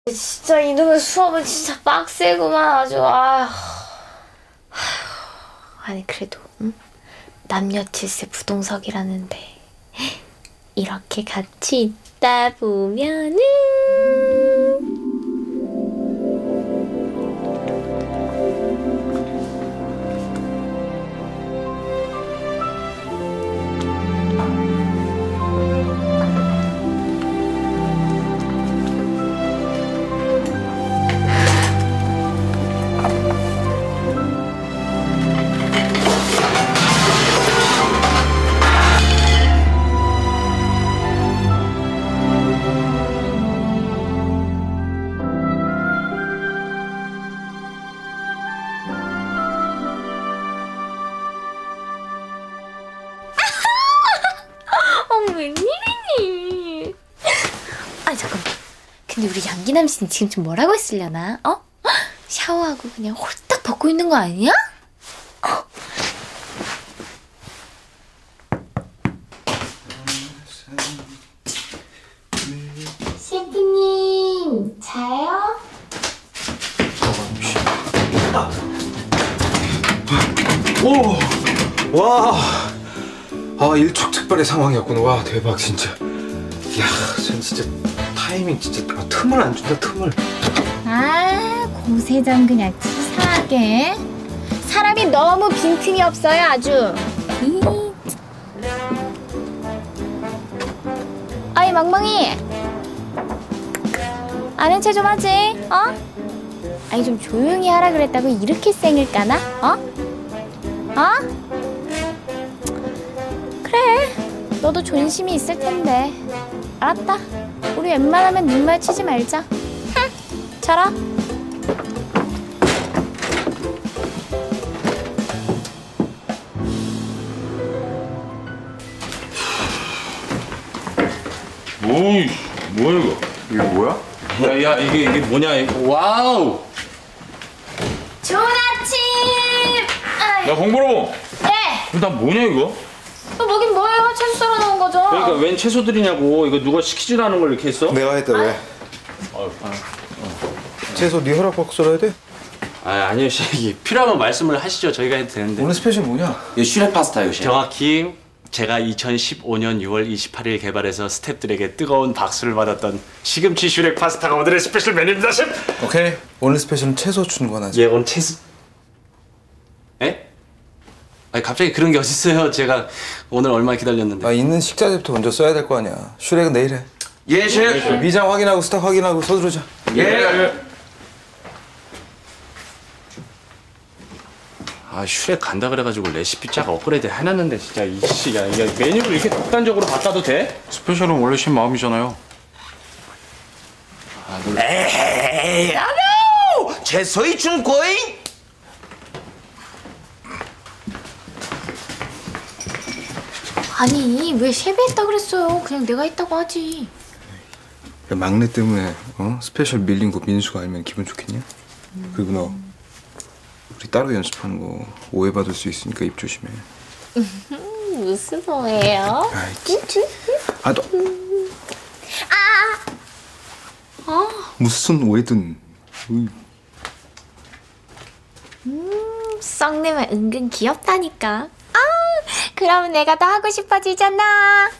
진짜 이놈의 수업은 진짜 빡세구만 아주. 아니 그래도 응? 남녀 칠세 부동석이라는데 이렇게 같이 있다 보면은 웬일이니? 아니 잠깐만. 근데 우리 양기남 씨는 지금 좀 뭐라고 했으려나? 어? 샤워하고 그냥 홀딱 벗고 있는 거 아니야? 셰프님 자요? 오! 와! 일촉즉발의 상황이었구나. 와, 대박, 진짜. 이야, 전 진짜 타이밍 진짜 틈을 안 준다, 틈을. 고세정 그냥 치사하게. 사람이 너무 빈틈이 없어요, 아주. 아이, 멍멍이. 아는 체 좀 하지, 어? 아니, 좀 조용히 하라 그랬다고 이렇게 쌩을까나? 어? 그래, 너도 존심이 있을 텐데. 알았다. 우리 웬만하면 눈 마주치지 말자. 자라. 뭐야 이거? 이게 뭐야? 야 이게 뭐냐 이거? 와우! 좋은 아침! 야 홍보로! 네! 나 뭐냐 이거? 또 뭐긴 뭐예요? 채소 썰어 놓은 거죠? 그러니까 웬 채소들이냐고. 이거 누가 시키지도 않은 걸 이렇게 했어? 내가 했다, 왜? 채소 네 허락 받고 썰어야 돼? 아니요 셰프. 필요하면 말씀을 하시죠. 저희가 해도 되는데. 오늘 스페셜 뭐냐? 이거 슈렉 파스타요 셰프. 정확히 제가 2015년 6월 28일 개발해서 스태프들에게 뜨거운 박수를 받았던 시금치 슈렉 파스타가 오늘의 스페셜 메뉴입니다 셰프. 오케이. 오늘 스페셜은 채소 준거하자. 예, 오늘 채소. 에? 아니 갑자기 그런 게 어딨어요. 제가 오늘 얼마 기다렸는데. 있는 식자재부터 먼저 써야 될 거 아니야. 슈렉은 내일 해. 예 셰프. 미장 확인하고 스탁 확인하고 서두르자. 예. 슈렉 간다 그래가지고 레시피 쫙 업그레이드 해놨는데 진짜 이씨 야 메뉴를 이렇게 독단적으로 바꿔도 돼? 스페셜은 원래 신 마음이잖아요. 에이, 아뇨! 채소이 중고잉? 아니, 왜 셰프 했다 그랬어요? 그냥 내가 했다고 하지. 막내 때문에 스페셜 밀린 거 민수가 알면 기분 좋겠냐? 그리고 너 우리 따로 연습하는 거 오해받을 수 있으니까 입 조심해. 무슨 오해요? 너 무슨 오해든. 썩내면 은근 귀엽다니까. 그러면 내가 더 하고 싶어지잖아.